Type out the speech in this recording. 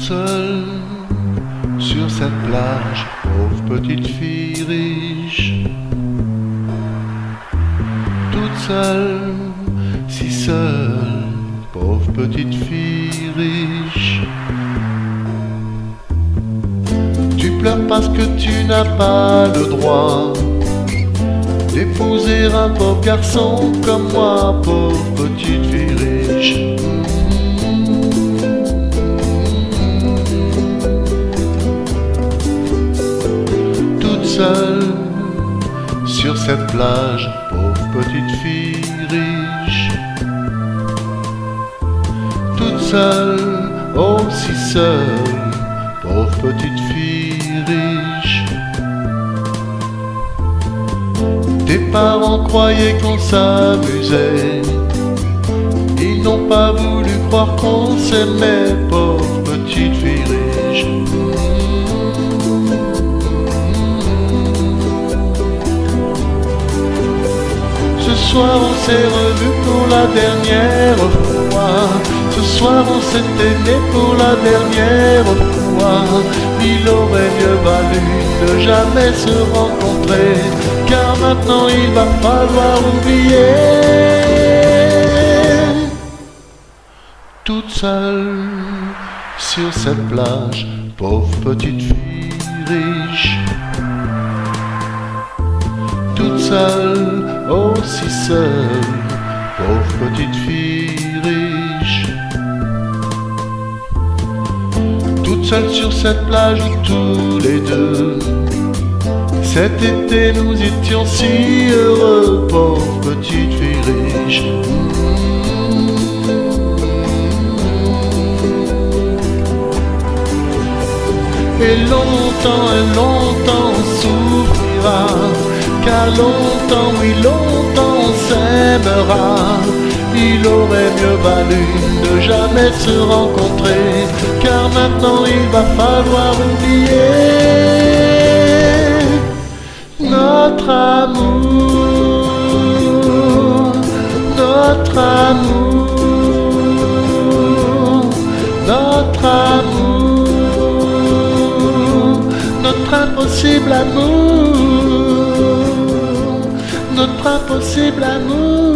seule sur cette plage, pauvre petite fille riche. Toute seule, si seule, pauvre petite fille riche. Tu pleures parce que tu n'as pas le droit d'épouser un pauvre garçon comme moi, pauvre petite fille riche. Toute seule sur cette plage, pauvre petite fille riche. Toute seule, oh si seule, pauvre petite fille riche. Tes parents croyaient qu'on s'amusait, ils n'ont pas voulu croire qu'on s'aimait, pauvre petite fille riche. Ce soir on s'est revus pour la dernière fois. Ce soir on s'est aimé pour la dernière fois. Il aurait mieux valu ne jamais se rencontrer, car maintenant il va falloir oublier. Toute seule sur cette plage, pauvre petite fille riche. Toute seule, oh si seule, pauvre petite fille riche. Toute seule sur cette plage où tous les deux, cet été nous étions si heureux, pauvre petite fille riche. Et longtemps on souffrira, car longtemps, oui longtemps on s'aimera. Il aurait mieux valu ne jamais se rencontrer, car maintenant il va falloir oublier notre amour, notre amour, notre amour, notre impossible amour, notre impossible amour.